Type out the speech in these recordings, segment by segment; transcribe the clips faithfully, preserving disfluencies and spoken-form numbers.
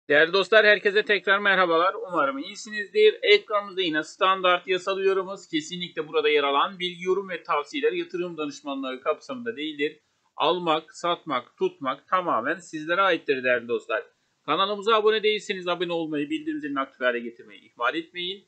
Değerli dostlar, herkese tekrar merhabalar. Umarım iyisinizdir. Ekranımızda yine standart yasal yorumumuz, kesinlikle burada yer alan bilgi, yorum ve tavsiyeler yatırım danışmanlığı kapsamında değildir. Almak, satmak, tutmak tamamen sizlere aittir değerli dostlar. Kanalımıza abone değilseniz abone olmayı, bildirim zilini aktif hale getirmeyi ihmal etmeyin.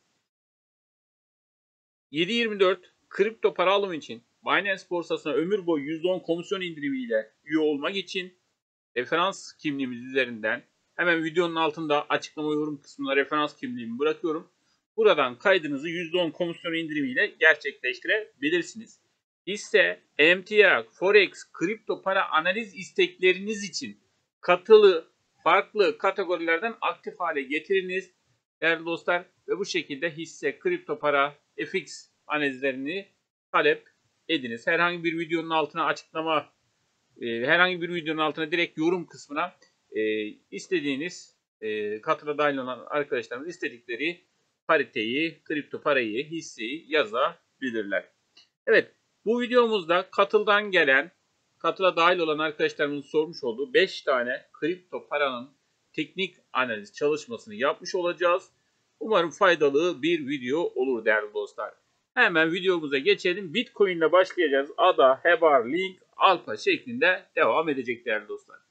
yedi yirmi dört kripto para alım için Binance borsasına ömür boyu yüzde on komisyon indirimiyle üye olmak için referans kimliğimiz üzerinden hemen videonun altında açıklama yorum kısmına referans kimliğimi bırakıyorum. Buradan kaydınızı yüzde on komisyon indirimiyle gerçekleştirebilirsiniz. Hisse, emtia, forex, kripto para analiz istekleriniz için katılı farklı kategorilerden aktif hale getiriniz değerli dostlar ve bu şekilde hisse, kripto para, F X analizlerini talep ediniz. Herhangi bir videonun altına açıklama herhangi bir videonun altına direkt yorum kısmına e, istediğiniz e, katıla dahil olan arkadaşlarımız istedikleri pariteyi, kripto parayı, hisseyi yazabilirler. Evet, bu videomuzda katıldan gelen, katıla dahil olan arkadaşlarımızın sormuş olduğu beş tane kripto paranın teknik analiz çalışmasını yapmış olacağız. Umarım faydalı bir video olur değerli dostlar. Hemen videomuza geçelim. Bitcoin ile başlayacağız. A D A, Hebar, Link, Alpha şeklinde devam edecek değerli dostlar.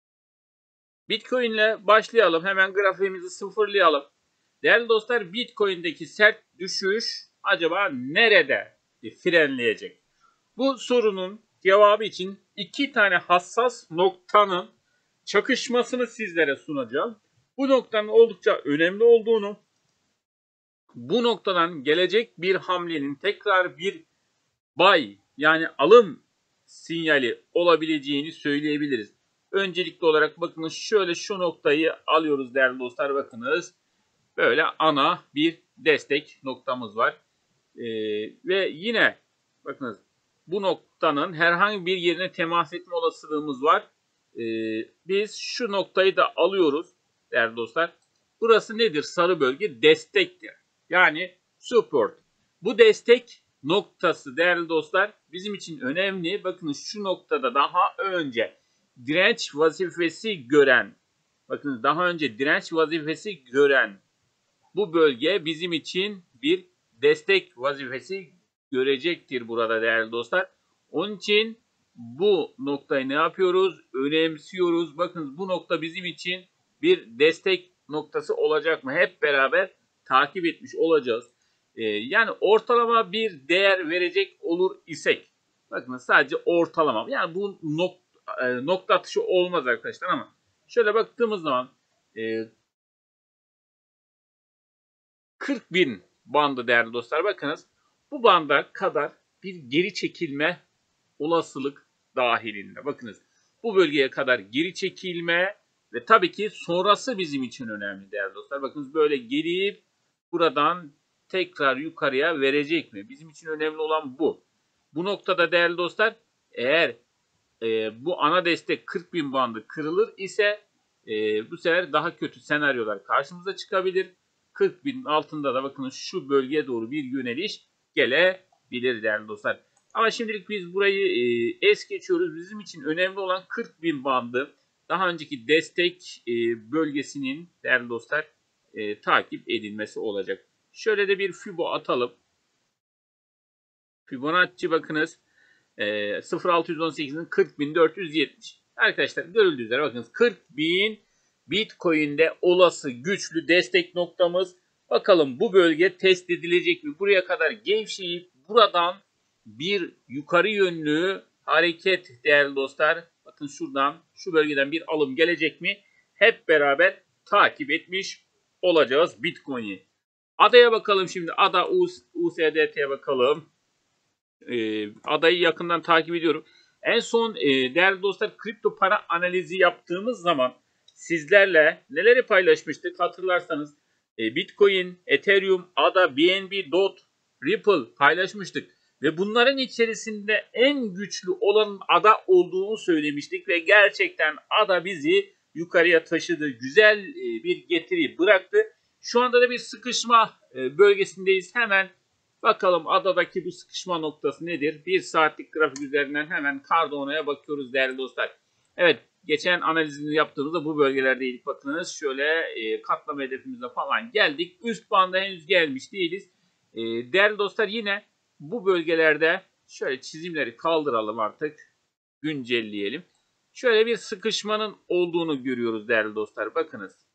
Bitcoin ile başlayalım. Hemen grafiğimizi sıfırlayalım. Değerli dostlar, Bitcoin'deki sert düşüş acaba nerede frenleyecek? Bu sorunun cevabı için iki tane hassas noktanın çakışmasını sizlere sunacağım. Bu noktanın oldukça önemli olduğunu, bu noktadan gelecek bir hamlenin tekrar bir buy yani alım sinyali olabileceğini söyleyebiliriz. Öncelikli olarak bakınız şöyle şu noktayı alıyoruz değerli dostlar, bakınız. Böyle ana bir destek noktamız var. Ee, ve yine bakınız bu noktanın herhangi bir yerine temas etme olasılığımız var. Ee, biz şu noktayı da alıyoruz değerli dostlar. Burası nedir? Sarı bölge destektir. Yani support. Bu destek noktası değerli dostlar bizim için önemli. Bakın şu noktada daha önce direnç vazifesi gören, bakın daha önce direnç vazifesi gören bu bölge bizim için bir destek vazifesi görecektir burada değerli dostlar. Onun için bu noktayı ne yapıyoruz? Önemsiyoruz. Bakın bu nokta bizim için bir destek noktası olacak mı? Hep beraber takip etmiş olacağız. Ee, yani ortalama bir değer verecek olur isek. Bakın sadece ortalama. Yani bu nok e, nokta atışı olmaz arkadaşlar ama şöyle baktığımız zaman e, kırk bin bandı değerli dostlar, bakınız bu banda kadar bir geri çekilme olasılık dahilinde. Bakınız bu bölgeye kadar geri çekilme ve tabii ki sonrası bizim için önemli değerli dostlar. Bakınız böyle gelip buradan tekrar yukarıya verecek mi? Bizim için önemli olan bu. Bu noktada değerli dostlar eğer e, bu ana destek kırk bin bandı kırılır ise e, bu sefer daha kötü senaryolar karşımıza çıkabilir. kırk binin altında da bakın şu bölgeye doğru bir yöneliş gelebilir değerli dostlar. Ama şimdilik biz burayı e, es geçiyoruz. Bizim için önemli olan kırk bin bandı. Daha önceki destek e, bölgesinin değerli dostlar e, takip edilmesi olacak. Şöyle de bir Fibo atalım. Fibonacci bakınız e, sıfır altı yüz on sekizin kırk bin dört yüz yetmiş. Arkadaşlar görüldüğü üzere bakınız kırk bin Bitcoin'de olası güçlü destek noktamız. Bakalım bu bölge test edilecek mi? Buraya kadar gevşeyip buradan bir yukarı yönlü hareket değerli dostlar. Bakın şuradan şu bölgeden bir alım gelecek mi? Hep beraber takip etmiş olacağız Bitcoin'i. A D A'ya bakalım şimdi. A D A U S D T'ye bakalım. Ee, adayı yakından takip ediyorum. En son e, değerli dostlar kripto para analizi yaptığımız zaman sizlerle neleri paylaşmıştık hatırlarsanız e, Bitcoin, Ethereum, A D A, B N B, D O T, Ripple paylaşmıştık. Ve bunların içerisinde en güçlü olan A D A olduğunu söylemiştik ve gerçekten A D A bizi yukarıya taşıdı. Güzel e, bir getiri bıraktı. Şu anda da bir sıkışma e, bölgesindeyiz. Hemen bakalım adadaki bu sıkışma noktası nedir? Bir saatlik grafik üzerinden hemen Cardano'ya bakıyoruz değerli dostlar. Evet, geçen analizini yaptığımızda bu bölgelerdeydik. Bakınız şöyle e, katlama hedefimize falan geldik. Üst banda henüz gelmiş değiliz. E, değerli dostlar, yine bu bölgelerde şöyle çizimleri kaldıralım artık. Güncelleyelim. Şöyle bir sıkışmanın olduğunu görüyoruz değerli dostlar. Bakınız.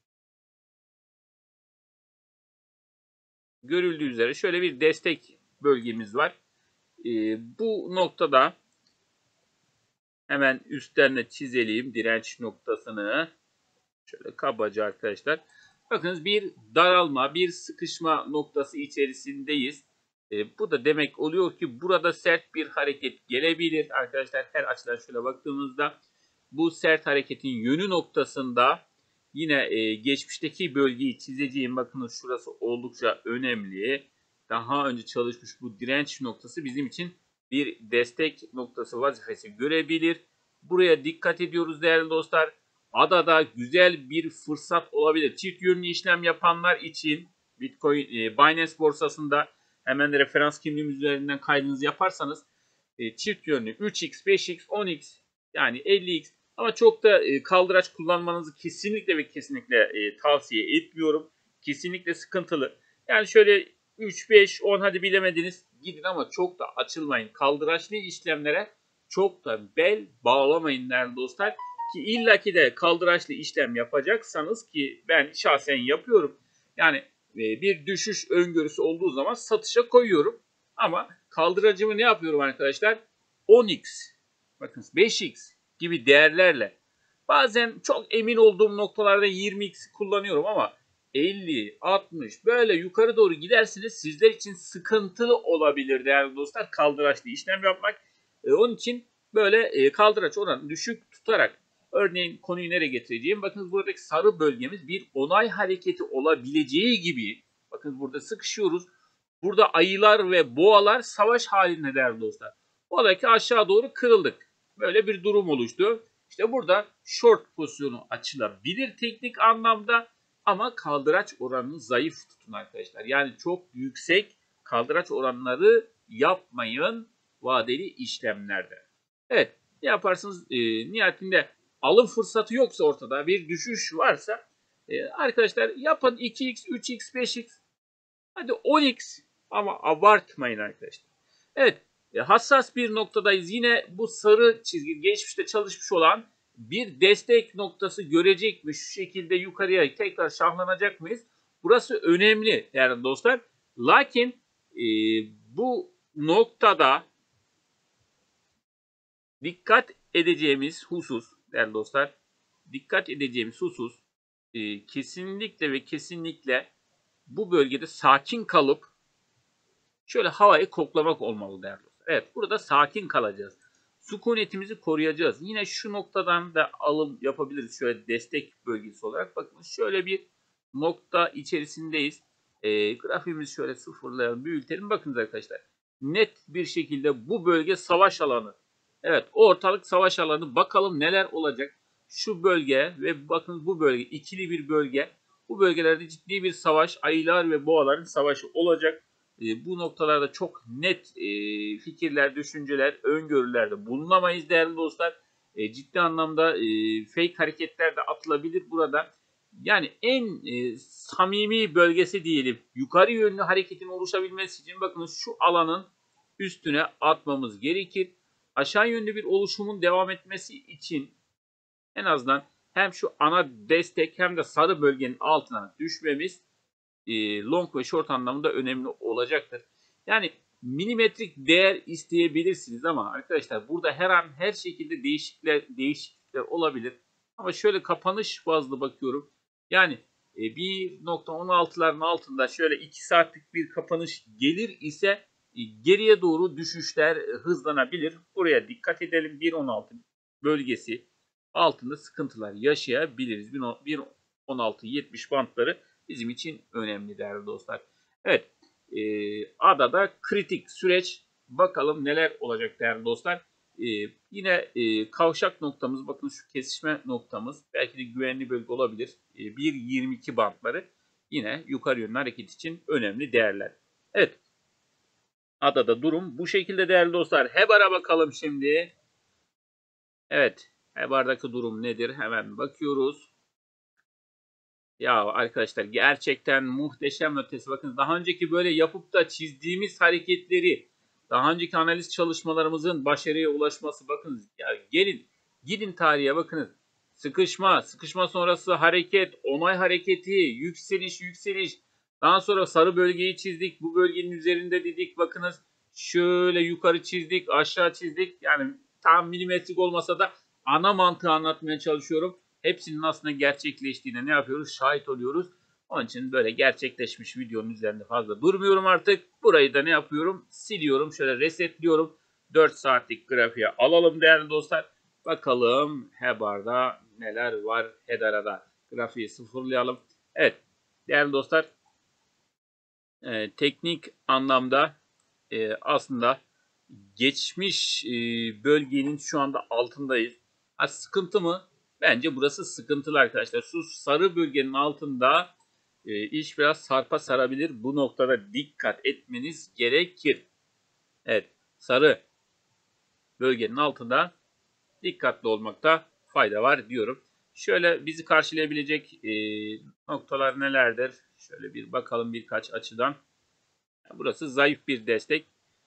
Görüldüğü üzere şöyle bir destek bölgemiz var. E, bu noktada hemen üstlerine çizelim direnç noktasını. Şöyle kabaca arkadaşlar. Bakınız, bir daralma, bir sıkışma noktası içerisindeyiz. E, bu da demek oluyor ki burada sert bir hareket gelebilir. Arkadaşlar, her açıdan şöyle baktığımızda bu sert hareketin yönü noktasında yine e, geçmişteki bölgeyi çizeceğim. Bakınız, şurası oldukça önemli. Daha önce çalışmış bu direnç noktası bizim için bir destek noktası vazifesi görebilir. Buraya dikkat ediyoruz değerli dostlar. Adada güzel bir fırsat olabilir. Çift yönlü işlem yapanlar için Bitcoin e, Binance borsasında hemen referans kimliğimiz üzerinden kaydınızı yaparsanız e, çift yönlü üç x, beş x, on x yani elli x, ama çok da e, kaldıraç kullanmanızı kesinlikle ve kesinlikle e, tavsiye etmiyorum. Kesinlikle sıkıntılı. Yani şöyle üç, beş, on hadi bilemediniz gidin, ama çok da açılmayın. Kaldıraçlı işlemlere çok da bel bağlamayın değerli dostlar. Ki illaki de kaldıraçlı işlem yapacaksanız, ki ben şahsen yapıyorum. Yani e, bir düşüş öngörüsü olduğu zaman satışa koyuyorum. Ama kaldıracımı ne yapıyorum arkadaşlar? on x, bakın beş x gibi değerlerle. Bazen çok emin olduğum noktalarda yirmi x kullanıyorum, ama elli, altmış böyle yukarı doğru gidersiniz, sizler için sıkıntılı olabilir değerli dostlar kaldıraçlı işlem yapmak. E, onun için böyle e, kaldıraç oranı düşük tutarak, örneğin konuyu nereye getireceğim? Bakın, buradaki sarı bölgemiz bir onay hareketi olabileceği gibi. Bakın, burada sıkışıyoruz. Burada ayılar ve boğalar savaş halinde değerli dostlar. Ola ki aşağı doğru kırıldık. Böyle bir durum oluştu. İşte burada short pozisyonu açılabilir teknik anlamda, ama kaldıraç oranını zayıf tutun arkadaşlar. Yani çok yüksek kaldıraç oranları yapmayın vadeli işlemlerde. Evet, ne yaparsınız? E, nihayetinde alım fırsatı yoksa, ortada bir düşüş varsa e, arkadaşlar yapın iki x, üç x, beş x, hadi on x, ama abartmayın arkadaşlar. Evet, e, hassas bir noktadayız. Yine bu sarı çizgi geçmişte çalışmış olan bir destek noktası görecek mi? Şu şekilde yukarıya tekrar şahlanacak mıyız? Burası önemli yani dostlar. Lakin e, bu noktada dikkat edeceğimiz husus değerli dostlar, dikkat edeceğimiz husus e, kesinlikle ve kesinlikle bu bölgede sakin kalıp şöyle havayı koklamak olmalı değerli dostlar. Evet, burada sakin kalacağız. Sükunetimizi koruyacağız. Yine şu noktadan da alım yapabiliriz. Şöyle destek bölgesi olarak. Bakın, şöyle bir nokta içerisindeyiz. E, grafiğimizi şöyle sıfırlayalım, büyütelim. Bakınız arkadaşlar. Net bir şekilde bu bölge savaş alanı. Evet, ortalık savaş alanı. Bakalım neler olacak. Şu bölge ve bakın bu bölge ikili bir bölge. Bu bölgelerde ciddi bir savaş, ayılar ve boğaların savaşı olacak. E, bu noktalarda çok net e, fikirler, düşünceler, öngörülerde bulunamayız değerli dostlar. E, ciddi anlamda e, fake hareketler de atılabilir burada. Yani en e, samimi bölgesi diyelim. Yukarı yönlü hareketin oluşabilmesi için bakın şu alanın üstüne atmamız gerekir. Aşağı yönlü bir oluşumun devam etmesi için en azından hem şu ana destek hem de sarı bölgenin altına düşmemiz e, long ve short anlamında önemli olacaktır. Yani milimetrik değer isteyebilirsiniz, ama arkadaşlar burada her an her şekilde değişiklikler, değişiklikler olabilir. Ama şöyle kapanış bazlı bakıyorum. Yani e, bir nokta on altıların altında şöyle iki saatlik bir kapanış gelir ise e, geriye doğru düşüşler e, hızlanabilir. Buraya dikkat edelim. bir nokta on altı bölgesi altında sıkıntılar yaşayabiliriz. bir nokta on altı yetmiş bantları bizim için önemli değerli dostlar. Evet, e, adada kritik süreç, bakalım neler olacak değerli dostlar. E, yine e, kavşak noktamız, bakın şu kesişme noktamız belki de güvenli bölge olabilir. E, bir nokta yirmi iki bantları yine yukarı yönlü hareket için önemli değerler. Evet, adada durum bu şekilde değerli dostlar. H E B R'a bakalım şimdi. Evet, Hebar'daki durum nedir? Hemen bakıyoruz. Ya arkadaşlar gerçekten muhteşem ötesi. Bakın daha önceki böyle yapıp da çizdiğimiz hareketleri, daha önceki analiz çalışmalarımızın başarıya ulaşması. Bakın ya gelin gidin tarihe bakınız. Sıkışma, sıkışma sonrası hareket, onay hareketi, yükseliş, yükseliş. Daha sonra sarı bölgeyi çizdik. Bu bölgenin üzerinde dedik bakınız. Şöyle yukarı çizdik, aşağı çizdik. Yani tam milimetrik olmasa da ana mantığı anlatmaya çalışıyorum. Hepsinin aslında gerçekleştiğine ne yapıyoruz? Şahit oluyoruz. Onun için böyle gerçekleşmiş videonun üzerinde fazla durmuyorum artık. Burayı da ne yapıyorum? Siliyorum. Şöyle resetliyorum. dört saatlik grafiğe alalım değerli dostlar. Bakalım Hebar'da neler var Hedara'da. Grafiği sıfırlayalım. Evet değerli dostlar e, teknik anlamda e, aslında geçmiş e, bölgenin şu anda altındayız. Ha, sıkıntı mı? Bence burası sıkıntılı arkadaşlar. Şu sarı bölgenin altında e, iş biraz sarpa sarabilir. Bu noktada dikkat etmeniz gerekir. Evet, sarı bölgenin altında dikkatli olmakta fayda var diyorum. Şöyle bizi karşılayabilecek e, noktalar nelerdir? Şöyle bir bakalım birkaç açıdan. Burası zayıf bir destek.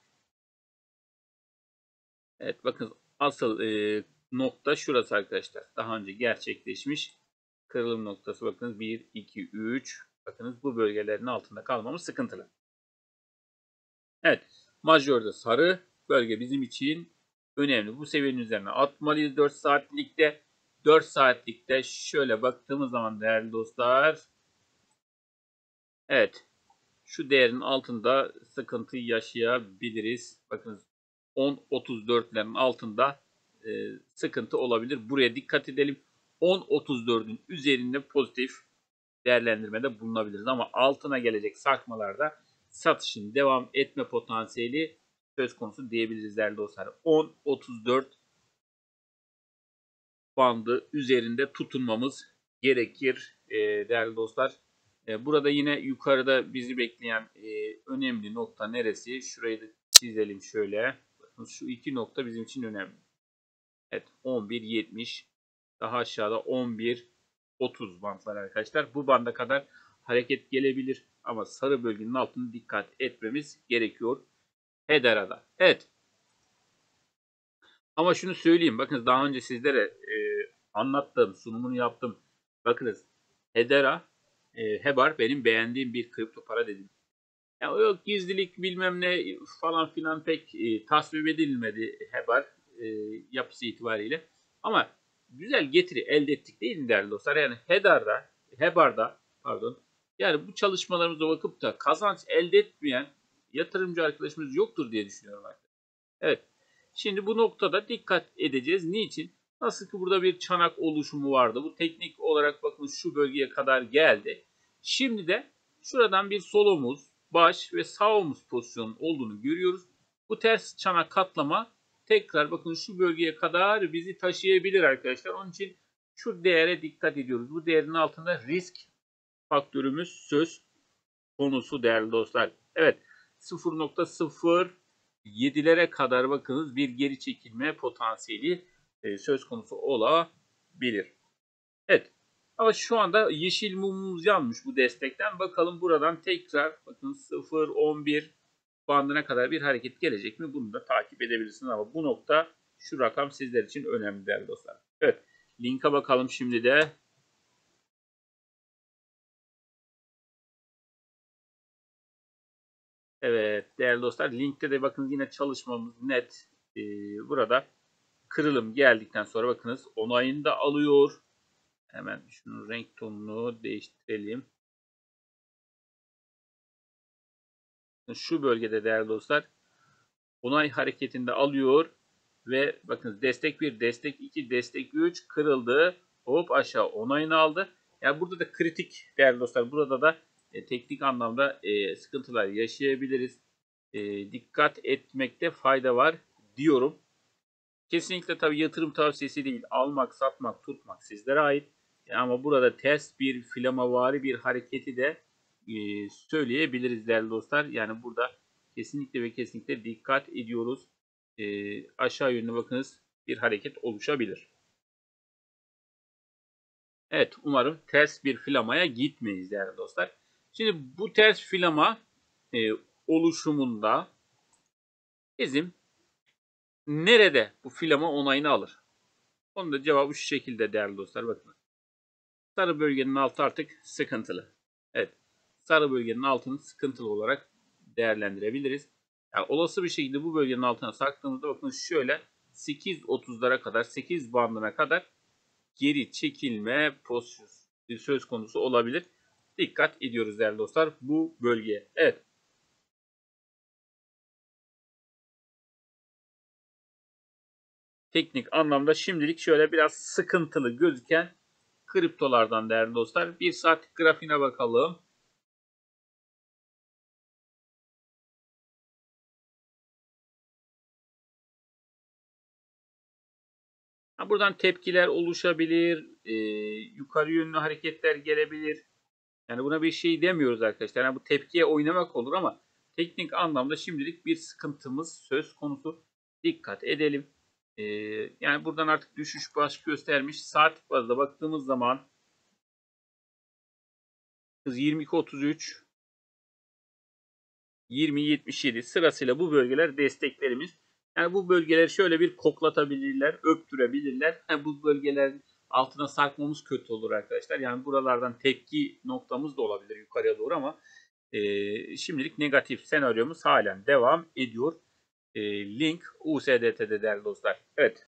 Evet bakın asıl e, nokta şurası arkadaşlar. Daha önce gerçekleşmiş kırılım noktası. Bakınız bir, iki, üç. Bakınız bu bölgelerin altında kalmamız sıkıntılı. Evet. Majörde sarı bölge bizim için önemli. Bu seviyenin üzerine atmalıyız dört saatlikte. dört saatlikte şöyle baktığımız zaman değerli dostlar. Evet. Şu değerin altında sıkıntı yaşayabiliriz. Bakınız on otuz dörtlerin altında e, sıkıntı olabilir. Buraya dikkat edelim. on otuz dördün üzerinde pozitif değerlendirmede bulunabiliriz. Ama altına gelecek sarkmalarda satışın devam etme potansiyeli söz konusu diyebiliriz değerli dostlar. on otuz dört bandı üzerinde tutunmamız gerekir e, değerli dostlar. E, burada yine yukarıda bizi bekleyen e, önemli nokta neresi? Şurayı da çizelim şöyle. Bakın şu iki nokta bizim için önemli. Evet on bir yetmiş. Daha aşağıda on bir otuz bantlar arkadaşlar. Bu banda kadar hareket gelebilir. Ama sarı bölgenin altına dikkat etmemiz gerekiyor. Hedara'da. Evet. Ama şunu söyleyeyim. Bakın daha önce sizlere e, anlattım, sunumunu yaptım. Bakınız Hedera, e, Hebar benim beğendiğim bir kripto para dedim. Ya yok gizlilik bilmem ne falan filan pek e, tasvip edilmedi Hebar e, yapısı itibariyle. Ama güzel getiri elde ettik değil mi değerli dostlar? Yani Hedar'da, Hebar'da pardon. Yani bu çalışmalarımıza bakıp da kazanç elde etmeyen yatırımcı arkadaşımız yoktur diye düşünüyorum arkadaşlar. Evet. Şimdi bu noktada dikkat edeceğiz. Niçin? Nasıl ki burada bir çanak oluşumu vardı. Bu teknik olarak bakın şu bölgeye kadar geldi. Şimdi de şuradan bir sol omuz, baş ve sağ omuz pozisyonun olduğunu görüyoruz. Bu ters çanak katlama tekrar bakın şu bölgeye kadar bizi taşıyabilir arkadaşlar. Onun için şu değere dikkat ediyoruz. Bu değerin altında risk faktörümüz söz konusu değerli dostlar. Evet sıfır nokta sıfır yedilere kadar bakınız bir geri çekilme potansiyeli e, söz konusu olabilir. Evet. Ama şu anda yeşil mumumuz yanmış bu destekten. Bakalım buradan tekrar bakın sıfır on bir bandına kadar bir hareket gelecek mi? Bunu da takip edebilirsiniz ama bu nokta şu rakam sizler için önemli değerli dostlar. Evet. Linka bakalım şimdi de. Evet değerli dostlar linkte de bakın yine çalışmamız net. Ee, burada kırılım geldikten sonra bakınız onayını da alıyor. Hemen şunun renk tonunu değiştirelim. Şu bölgede değerli dostlar onay hareketinde alıyor ve bakın destek bir, destek iki, destek üç kırıldı. Hop aşağı onayını aldı. Yani burada da kritik değerli dostlar. Burada da e, teknik anlamda e, sıkıntılar yaşayabiliriz. E, dikkat etmekte fayda var diyorum. Kesinlikle tabii yatırım tavsiyesi değil. Almak, satmak, tutmak sizlere ait. E, ama burada ters bir flamavari bir hareketi de e, söyleyebiliriz değerli dostlar. Yani burada kesinlikle ve kesinlikle dikkat ediyoruz. E, aşağı yönlü bakınız bir hareket oluşabilir. Evet, umarım ters bir filamaya gitmeyiz değerli dostlar. Şimdi bu ters filama e, oluşumunda bizim nerede bu filama onayını alır? Onun da cevabı şu şekilde değerli dostlar. Bakın. Sarı bölgenin altı artık sıkıntılı. Evet. Sarı bölgenin altını sıkıntılı olarak değerlendirebiliriz. Yani olası bir şekilde bu bölgenin altına sarktığımızda bakın şöyle sekiz otuzlara kadar, sekiz bandına kadar geri çekilme pozisyonu söz konusu olabilir. Dikkat ediyoruz değerli dostlar bu bölgeye. Evet. Teknik anlamda şimdilik şöyle biraz sıkıntılı gözüken kriptolardan değerli dostlar. Bir saatlik grafiğine bakalım. Buradan tepkiler oluşabilir. E, yukarı yönlü hareketler gelebilir. Yani buna bir şey demiyoruz arkadaşlar. Yani bu tepkiye oynamak olur ama teknik anlamda şimdilik bir sıkıntımız söz konusu. Dikkat edelim. Ee, yani buradan artık düşüş baş göstermiş. Saatlik bazda baktığımız zaman yirmi iki otuz üç, yirmi yetmiş yedi sırasıyla bu bölgeler desteklerimiz. Yani bu bölgeleri şöyle bir koklatabilirler, öptürebilirler. Yani bu bölgelerin altına sarkmamız kötü olur arkadaşlar. Yani buralardan tepki noktamız da olabilir yukarıya doğru ama e, şimdilik negatif senaryomuz halen devam ediyor. E, link U S D T'de değerli dostlar. Evet.